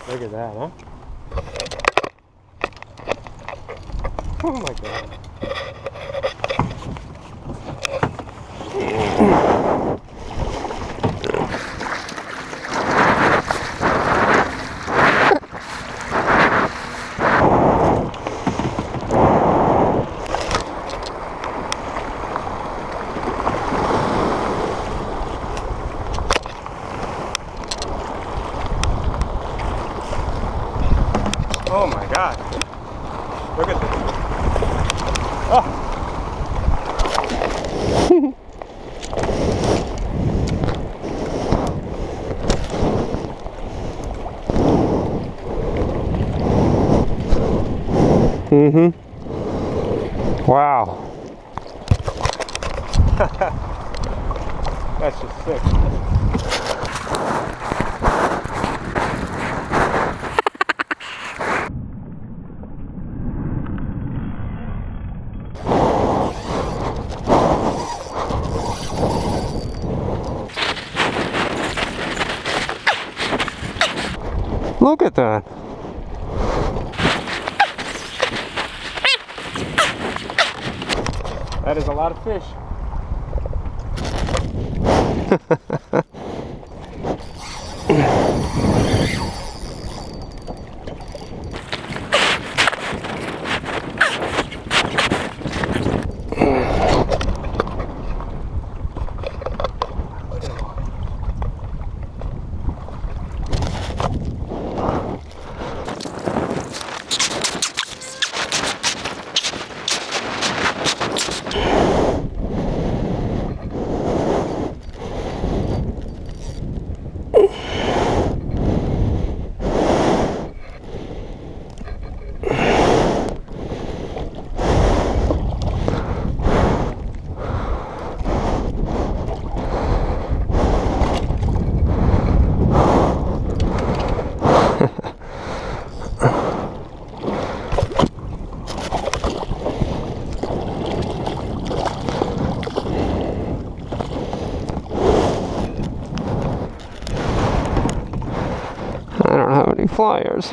Look at that, huh? Oh my God. Oh my God. Look at this. Oh. Mm-hmm. Wow. That's just sick. Look at that. That is a lot of fish. I don't have any flyers.